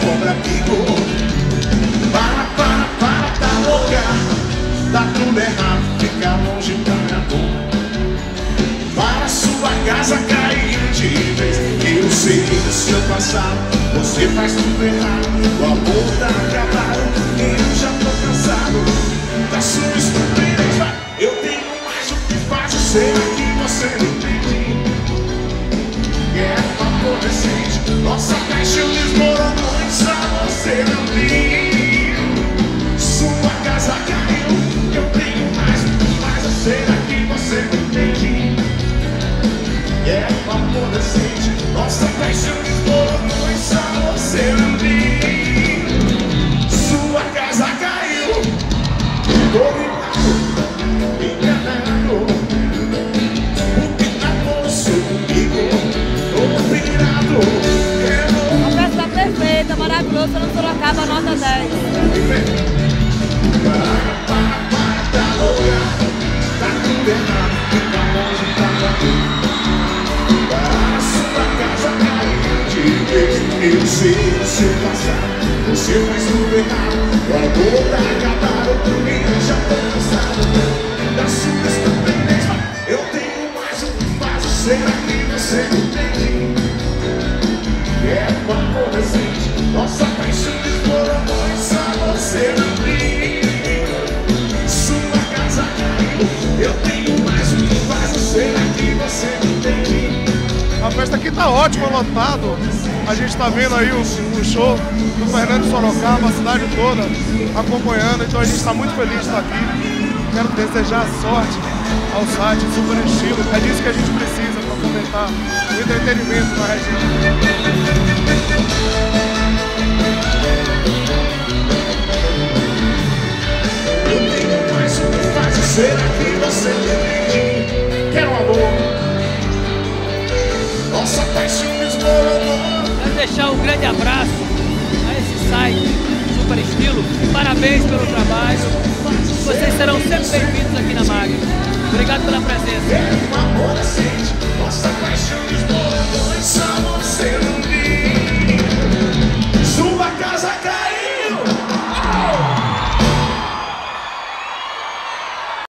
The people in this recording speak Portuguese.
sobra amigo. Para, tá louca. Tá tudo errado, fica longe da minha boca. Para sua casa cair de vez. Eu sei do seu passado, você faz tudo errado. O amor tá acabado, eu já tô cansado da sua estupidez. Eu tenho mais o que fazer, será que você não entende? É um amor decente, nossa paixão desmoronou e só você não viu. Sua casa caiu, eu tenho mais o que fazer, será que você não entende? É um amor decente, nossa paixão desmoronou e só você não viu. Sua casa caiu, tô ligado, enganado. Porque namoro seu comigo, tô pirado. A festa perfeita, maravilhosa, no Sorocaba, nota 10. Tá louca, tá tudo errado, fica longe da minha vida. Para sua casa cair de vez. Eu sei o seu passado, você faz tudo errado. O amor tá acabado, eu já tô cansado da sua estupidez. Eu tenho mais o que fazer, será que você não entende? É um amor decente, nossa paixão desmoronou e só você não viu. Sua casa caiu, eu tenho mais o que fazer, será que você não entende? A festa aqui tá ótima, lotado. A gente tá vendo aí o show do Fernando de Sorocaba, a cidade toda acompanhando, então a gente tá muito feliz de estar aqui. Quero desejar sorte ao site Super Estilo, é disso que a gente precisa para fomentar o entretenimento na região. Eu tenho mais o que fazer, será que você entende? Quero amor, nossa paixão desmoronou. Quero deixar um grande abraço a esse site Super Estilo e parabéns pelo trabalho. Vocês serão sempre bem-vindos aqui na MAG. Obrigado pela presença. É um amor assim.